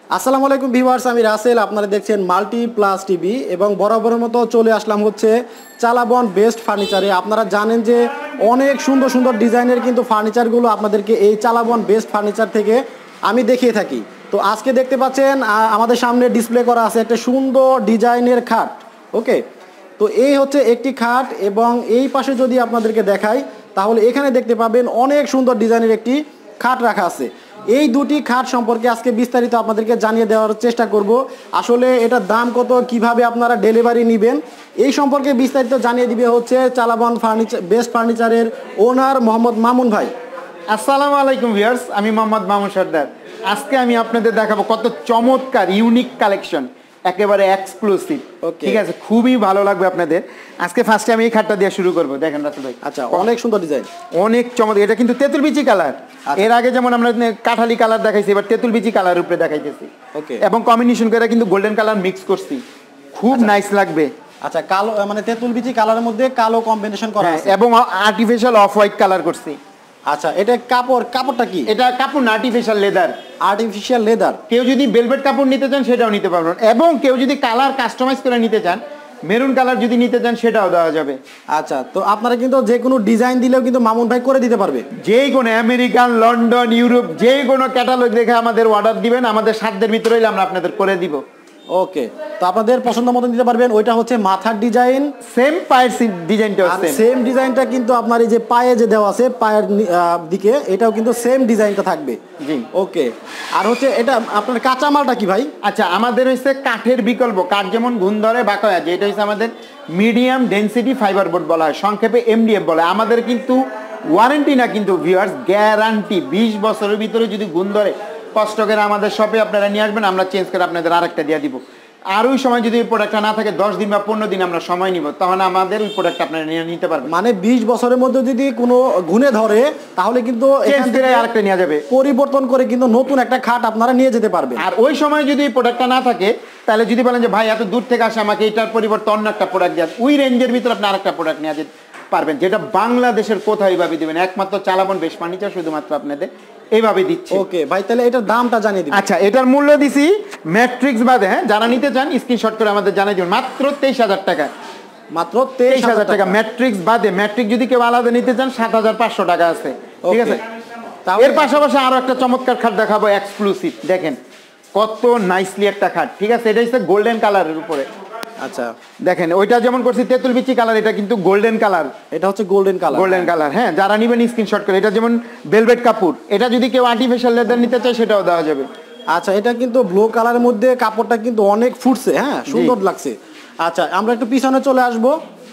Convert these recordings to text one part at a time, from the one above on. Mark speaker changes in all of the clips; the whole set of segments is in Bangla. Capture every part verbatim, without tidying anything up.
Speaker 1: আসসালামু আলাইকুম ভিউয়ার্স, আমি রাসেল। আপনারা দেখছেন মাল্টি প্লাস টিভি এবং বরাবরের মতো চলে আসলাম হচ্ছে চালাবন বেস্ট ফার্নিচারে। আপনারা জানেন যে অনেক সুন্দর সুন্দর ডিজাইনের কিন্তু ফার্নিচারগুলো আপনাদেরকে এই চালাবন বেস্ট ফার্নিচার থেকে আমি দেখিয়ে থাকি। তো আজকে দেখতে পাচ্ছেন আমাদের সামনে ডিসপ্লে করা আছে একটা সুন্দর ডিজাইনের খাট। ওকে, তো এই হচ্ছে একটি খাট এবং এই পাশে যদি আপনাদেরকে দেখাই তাহলে এখানে দেখতে পাবেন অনেক সুন্দর ডিজাইনের একটি খাট রাখা আছে। এই দুটি খাট সম্পর্কে আজকে বিস্তারিত আপনাদেরকে জানিয়ে দেওয়ার চেষ্টা করব। আসলে এটার দাম কত, কিভাবে আপনারা ডেলিভারি নেবেন, এই সম্পর্কে বিস্তারিত জানিয়ে দিবে হচ্ছে চালাবন ফার্নিচার বেস্ট ফার্নিচারের ওনার মোহাম্মদ মামুন ভাই।
Speaker 2: আসসালামু আলাইকুম ভিউয়ার্স, আমি মোহাম্মদ মামুন সর্দার। আজকে আমি আপনাদের দেখাবো কত চমৎকার ইউনিক কালেকশন, একেবারে এক্সক্লুসিভ। ঠিক আছে, খুবই ভালো লাগবে আপনাদের। আজকে ফার্স্টে আমি এই খাটটা দিয়ে শুরু করবো। দেখেন রাসেল ভাই,
Speaker 1: আচ্ছা অনেক সুন্দর ডিজাইন,
Speaker 2: অনেক চমৎকার। এটা কিন্তু তেঁতুল বিচি কালার। এর আগে যেমন আমরা কাঠালি কালার দেখাইছি, এবার তেঁতুল বিচি কালার উপরে দেখাইতেছি। ওকে, এবং কম্বিনেশন করে কিন্তু গোল্ডেন কালার মিক্স করছি, খুব নাইস লাগবে।
Speaker 1: আচ্ছা, কালো মানে তেঁতুল বিচি কালারের মধ্যে কালো কম্বিনেশন করা আছে
Speaker 2: এবং আর্টিফিশিয়াল অফ হোয়াইট কালার করছি।
Speaker 1: আচ্ছা, এটা কাপড় কাপড়টা কি?
Speaker 2: এটা কাপড় না, আর্টিফিশিয়াল লেদার।
Speaker 1: Artificial leather.
Speaker 2: কেউ যদি ভেলভেট কাপড় নিতে চান সেটাও নিতে পারবেন, এবং কেউ যদি কালার কাস্টমাইজ করে নিতে চান, মেরুন কালার যদি নিতে চান সেটাও দেওয়া যাবে।
Speaker 1: আচ্ছা, তো আপনারা কিন্তু যে কোনো ডিজাইন দিলেও কিন্তু মামুন ভাই করে দিতে পারবে।
Speaker 2: যে কোনো আমেরিকান, লন্ডন, ইউরোপ যে কোনো ক্যাটালগ দেখে আমাদের অর্ডার দিবেন, আমাদের সাধ্যের ভিতরে হইলে আমরা আপনাদের করে দিব।
Speaker 1: ওকে, তো আপনাদের পছন্দ মতো দিতে পারবেন। ওইটা হচ্ছে মাথার ডিজাইন,
Speaker 2: সেম পায়ের ডিজাইনটাও সেম।
Speaker 1: সেম ডিজাইনটা কিন্তু আপনার এই যে পায়ে যে দেওয়া আছে পায়ের দিকে, এটাও কিন্তু সেম ডিজাইনটা থাকবে।
Speaker 2: জি,
Speaker 1: ওকে। আর হচ্ছে এটা আপনার কাঁচামালটা কি ভাই?
Speaker 2: আচ্ছা, আমাদের হচ্ছে কাঠের বিকল্প, কাঠ যেমন গুণ ধরে বাঁকা হয়, এটা হচ্ছে আমাদের মিডিয়াম ডেনসিটি ফাইবার বোর্ড বলা হয়, সংক্ষেপে এমডিএফ বলে। আমাদের কিন্তু ওয়ারেন্টি না, কিন্তু ভিউয়ার্স গ্যারান্টি। বিশ বছরের ভিতরে যদি গুণ ধরে, কষ্ট করে আমাদের শপে আপনারা নিয়ে আসবেন, আমরা চেঞ্জ করে আপনাদের আরেকটা দিয়ে দিব। আর ওই সময় যদি ওই প্রোডাক্টটা না থাকে, দশ দিন বা পনেরো দিন আমরা সময় নিব, তখন আমাদের ওই প্রোডাক্ট আপনারা নিয়ে নিতে পারবেন।
Speaker 1: মানে বিশ বছরের মধ্যে যদি কোনো গুণে ধরে তাহলে কিন্তু
Speaker 2: চেঞ্জ করে আরেকটা নিয়ে যাবে,
Speaker 1: পরিবর্তন করে কিন্তু নতুন একটা খাট আপনারা নিয়ে যেতে পারবেন।
Speaker 2: আর ওই সময় যদি এই প্রোডাক্টটা না থাকে, তাহলে যদি বলেন যে ভাই এত দূর থেকে আসে, আমাকে এটার পরিবর্তে অন্য একটা প্রোডাক্ট দেন, ওই রেঞ্জের ভিতরে আপনি আরেকটা প্রোডাক্ট নিয়ে যেতে পারবেন, যেটা বাংলাদেশের কোথায় ভাবে দিবেন, একমাত্র চালাবন বেস্ট ফার্নিচার শুধুমাত্র আপনাদের এইভাবে দিচ্ছে।
Speaker 1: ওকে ভাই, তাহলে এটার দামটা জানিয়ে দিন।
Speaker 2: আচ্ছা, এটার মূল্য দিছি ম্যাট্রিক্স বাদে, হ্যাঁ, যারা নিতে চান স্ক্রিনশট করে আমাদের জানিয়ে দিবেন, মাত্র তেইশ হাজার টাকা।
Speaker 1: মাত্র তেইশ হাজার টাকা
Speaker 2: ম্যাট্রিক্স বাদে। ম্যাট্রিক যদি কেউ আলাদা নিতে চান সাত হাজার পাঁচশো টাকা আছে। ঠিক আছে, এর পাশাপাশি আরো একটা চমৎকার খাট দেখাবো, এক্সক্লুসিভ। দেখেন কত নাইসলি একটা খাট। ঠিক আছে, এটা হচ্ছে গোল্ডেন কালারের উপরে।
Speaker 1: আচ্ছা
Speaker 2: দেখেন, ওইটা যেমন করছি তেঁতুল বিচি কালার, এটা কিন্তু গোল্ডেন কালার।
Speaker 1: এটা হচ্ছে গোল্ডেন কালার,
Speaker 2: গোল্ডেন কালার। হ্যাঁ, যারা নিবেন স্ক্রিনশট করে। এটা যেমন ভেলভেট কাপড়, এটা যদি কেউ আর্টিফিশিয়াল লেদার নিতে চায় সেটাও দেওয়া যাবে।
Speaker 1: আচ্ছা, এটা কিন্তু ব্লু কালারের মধ্যে কাপড়টা কিন্তু অনেক ফুটছে, হ্যাঁ সুন্দর লাগছে। আচ্ছা, আমরা একটু পিছনে চলে আসবো।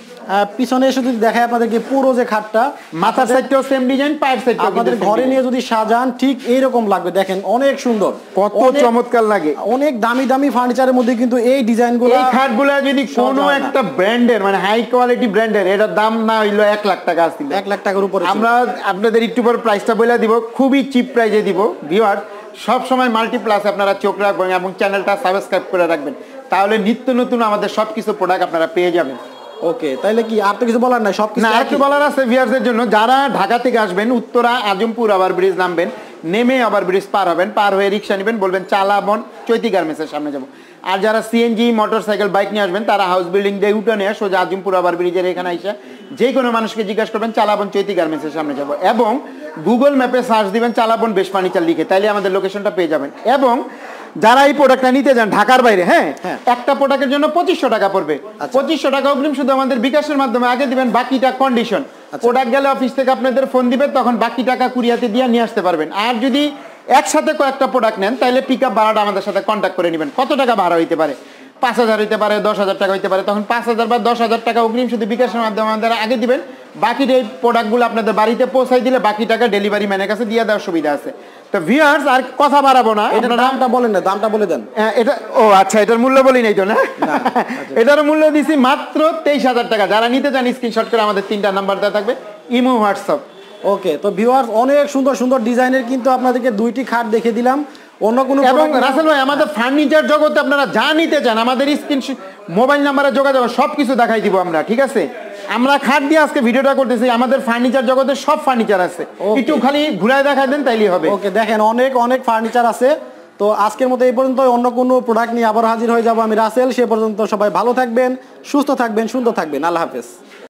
Speaker 1: পিছনে এসে যদি দেখায় আপনাদেরকে পুরো যে খাটটা,
Speaker 2: মাথার সাইডটাও সেম ডিজাইন, পায়ের সাইডটাও
Speaker 1: আপনাদের ঘরে নিয়ে যদি সাজান ঠিক এইরকম লাগবে। দেখেন অনেক সুন্দর,
Speaker 2: কত চমৎকার লাগে।
Speaker 1: অনেক দামি দামি ফার্নিচারের মধ্যে কিন্তু এই ডিজাইনগুলো,
Speaker 2: এই খাটগুলো যদি কোনো একটা ব্র্যান্ডের, মানে হাই কোয়ালিটি ব্র্যান্ডের, এটার দাম না হইলো এক লাখ টাকা আসছিল,
Speaker 1: এক লাখ টাকার উপরে।
Speaker 2: আমরা আপনাদের একটু পর প্রাইসটা বলে দিব, খুবই চিপ প্রাইসে দিব। ভিউয়ার সব সময় মাল্টি প্লাস আপনারা চোখ রাখবেন এবং চ্যানেলটা সাবস্ক্রাইব করে রাখবেন, তাহলে নিত্য নতুন আমাদের সবকিছু প্রোডাক্ট আপনারা পেয়ে যাবেন।
Speaker 1: ওকে, তাইলে কি আর তো কিছু বলার নাই? সবকিছু
Speaker 2: না, একটু বলার আছে ভিউয়ারদের জন্য। যারা ঢাকা থেকে আসবেন, উত্তরা আজমপুর ওভার ব্রিজ নামবেন, নেমে ওভার ব্রিজ পার হবেন, পার হয়ে রিক্সা নেবেন, বলবেন চালাবন চৈতি গার্মেন্টসের সামনে যাব। আর যারা সিএনজি মোটরসাইকেল বাইক নিয়ে আসবেন, তারা হাউস বিল্ডিং দিয়ে উঠে নিয়ে সোজা আজমপুর ওভার ব্রিজের এখানে এসে যে কোনো মানুষকে জিজ্ঞাসা করবেন চালাবন চৈতি গার্মেন্টসের সামনে যাব, এবং গুগল ম্যাপে সার্চ দিবেন চালাবন বেস্ট ফার্নিচার লিখে, তাইলে আমাদের লোকেশনটা পেয়ে যাবেন। এবং যারা এই প্রোডাক্টটা নিতে যান ঢাকার বাইরে, হ্যাঁ, একটা প্রোডাক্টের জন্য পঁচিশশো টাকা পড়বে। পঁচিশশো টাকা অগ্রিম শুধু আমাদের বিকাশের মাধ্যমে আগে দিবেন, বাকিটা কন্ডিশন। প্রোডাক্ট গেলে অফিস থেকে আপনাদের ফোন দিবে, তখন বাকি টাকা কুরিয়াতে দিয়ে নিয়ে আসতে পারবেন। আর যদি একসাথে কয়েকটা প্রোডাক্ট নেন, তাহলে পিক আপ ভাড়াটা আমাদের সাথে কন্ট্যাক্ট করে নেবেন। কত টাকা ভাড়া হইতে পারে? পাঁচ হাজার হইতে পারে, দশ হাজার টাকা হইতে পারে। তখন পাঁচ হাজার বা দশ হাজার টাকা অগ্রিম শুধু বিকাশের মাধ্যমে আমাদের আগে দিবেন, বাকি এই প্রোডাক্টগুলো আপনাদের বাড়িতে পৌঁছাই দিলে বাকি টাকা ডেলিভারি ম্যানের কাছে দিয়ে দেওয়ার সুবিধা আছে। তো ভিউয়ার্স আর কথা বাড়াবো না,
Speaker 1: এটার দামটা বলেন না, দামটা বলে দেন।
Speaker 2: এটা ও আচ্ছা, এটার মূল্য বলি নাই তো না? এটার মূল্য দিছি মাত্র তেইশ হাজার টাকা। যারা নিতে চান স্ক্রিনশট করে আমাদের তিনটা নাম্বার দেওয়া থাকবে, ইমো, হোয়াটসঅ্যাপ।
Speaker 1: ওকে, তো ভিউয়ার্স অনেক সুন্দর সুন্দর ডিজাইনের কিন্তু আপনাদেরকে দুইটি খাট দেখে দিলাম। অন্য কোনো,
Speaker 2: এবং রাসেল ভাই আমাদের ফার্নিচার জগতে আপনারা যা নিতে চান আমাদের স্ক্রিন মোবাইল নাম্বারে যোগাযোগ সবকিছু দেখাই দিব আমরা। ঠিক আছে, আমরা খাট দিয়ে আজকে ভিডিওটা করতেছি, আমাদের ফার্নিচার জগতে সব ফার্নিচার আছে, একটু খালি ঘুরায় দেখাই দেন তাইলেই হবে।
Speaker 1: ওকে, দেখেন অনেক অনেক ফার্নিচার আছে। তো তো আজকের মতো এই পর্যন্ত, অন্য কোনো প্রোডাক্ট নিয়ে আবার হাজির হয়ে যাব আমি রাসেল। সে পর্যন্ত সবাই ভালো থাকবেন, সুস্থ থাকবেন, সুন্দর থাকবেন। আল্লাহ হাফেজ।